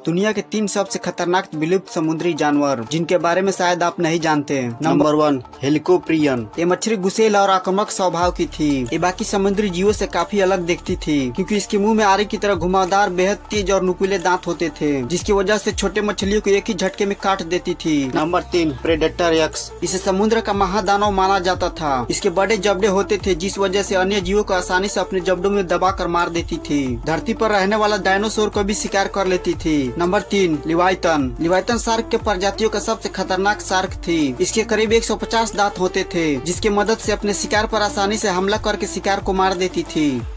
दुनिया के 3 सबसे खतरनाक विलुप्त समुद्री जानवर जिनके बारे में शायद आप नहीं जानते। Number 1 Helicoprion. ये मछली गुस्सेल और आक्रामक स्वभाव की थी। ये बाकी समुद्री जीवों से काफी अलग दिखती थी क्योंकि इसके मुंह में आरी की तरह घुमावदार बेहद तेज और नुकीले दांत होते थे, जिसकी वजह से छोटे मछलियों को एक ही झटके में काट देती थी। Number 3 predator X. इसे समुद्र का महादानव माना जाता था। इसके बड़े जबड़े होते थे जिस वजह से अन्य जीवों को आसानी से अपने जबड़ों में दबा कर मार देती थी। धरती पर रहने वाला डायनासोर को भी शिकार कर लेती थी। नंबर 3 लिवाइतन। लिवाइतन शार्क के प्रजातियों का सबसे खतरनाक शार्क थी। इसके करीब 150 दांत होते थे जिसकी मदद से अपने शिकार पर आसानी से हमला करके शिकार को मार देती थी।